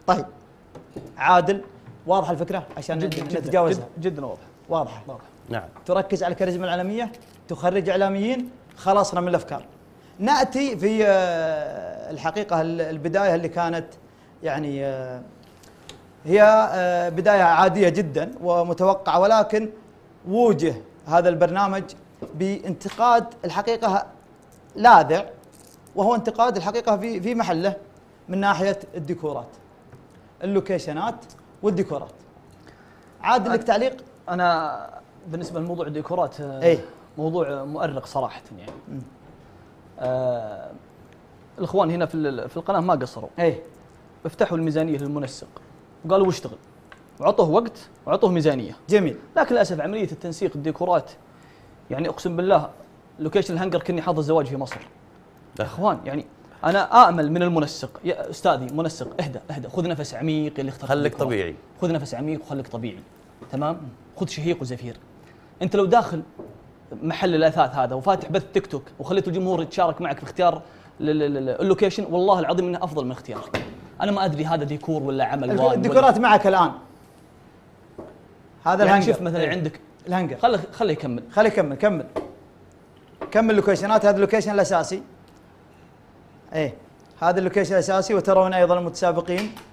طيب عادل، واضحه الفكره عشان نتجاوزها؟ جدا واضحه. نعم. تركز على الكاريزما الاعلاميه، تخرج اعلاميين، خلصنا من الافكار. ناتي في الحقيقه البدايه اللي كانت يعني هي بدايه عاديه جدا ومتوقعه، ولكن وجه هذا البرنامج بانتقاد الحقيقه لاذع، وهو انتقاد الحقيقه في محله من ناحيه الديكورات، اللوكيشنات والديكورات. عاد لك تعليق؟ انا بالنسبه لموضوع الديكورات موضوع مؤرق صراحه يعني. الاخوان هنا في القناه ما قصروا، افتحوا الميزانيه للمنسق وقالوا واشتغل، وعطوه وقت وعطوه ميزانيه. جميل. لكن للاسف عمليه التنسيق الديكورات يعني اقسم بالله لوكيشن الهنجر كني حاضر زواج في مصر. يا اخوان يعني انا امل من المنسق، يا استاذي منسق اهدى خذ نفس عميق اللي اخترت، خليك طبيعي، خذ نفس عميق وخليك طبيعي، تمام؟ خذ شهيق وزفير. انت لو داخل محل الاثاث هذا وفاتح بث تيك توك وخليت الجمهور يتشارك معك في اختيار اللوكيشن، والله العظيم انه افضل من اختيارك. انا ما ادري هذا ديكور ولا عمل الديكورات معك الان هذا يعني الهنجر. شوف مثلا عندك الهنجر، خليه يكمل، كمل اللوكيشنات. هذا اللوكيشن الاساسي، هذا اللوكيشن الاساسي. وترون ايضا المتسابقين